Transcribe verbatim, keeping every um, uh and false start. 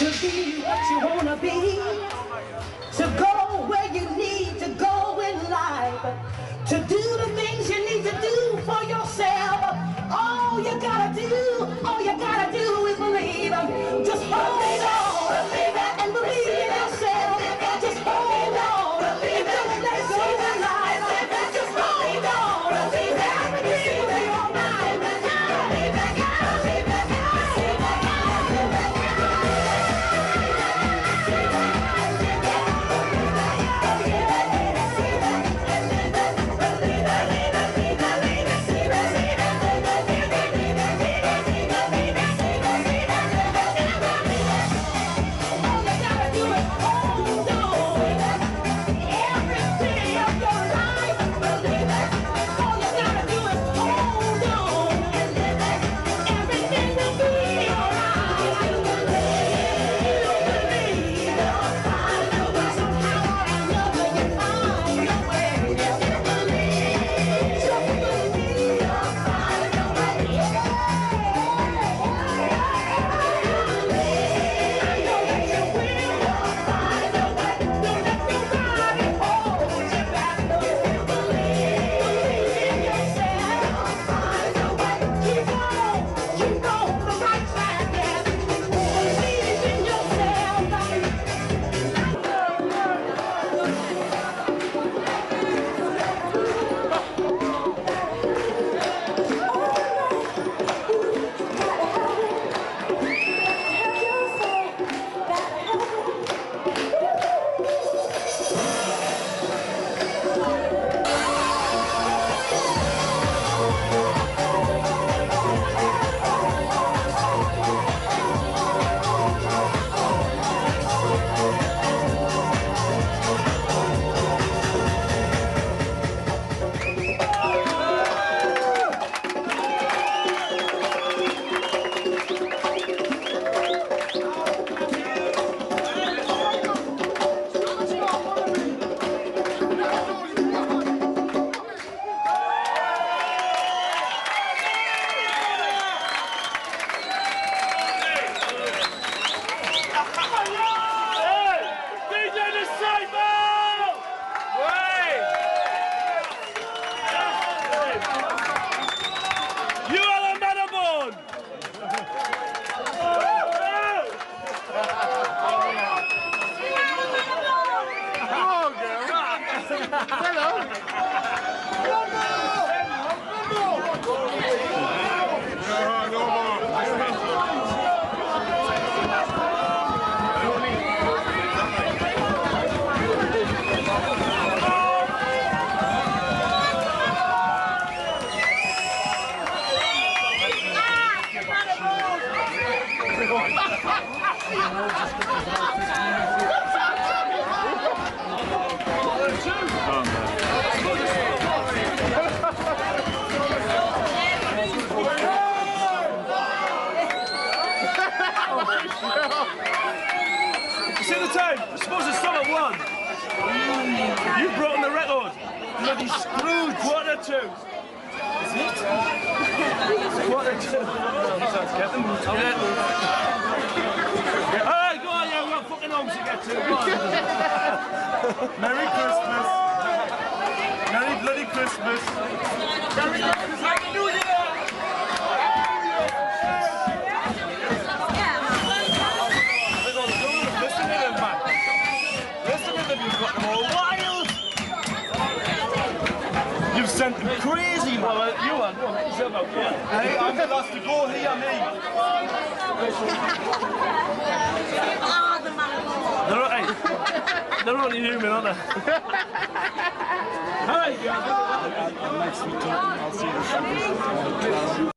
to be what you wanna be, to go where you need to go in life, to do the things you need to do for yourself. All you gotta do, all you gotta do is believe. Just hold on and believe in yourself. Just hold on and don't let go of life. Just hold on and everything will be all right. See the time? I suppose it's still at one. You've broken the record. Bloody screwed. Quarter two. Is it? Quarter two. Let's get them. Okay. Alright, go on, yeah, we've got fucking homes to get to. Go on. Merry Christmas. Merry bloody Christmas. Merry Christmas. Happy New Year. You've sent them crazy, man. Well, you are. Go on, let yourself out. Go on. Hey, I'm the last to go here, me. They're, hey, they're only human, aren't they? Hi, guys. Next week, I'll see you.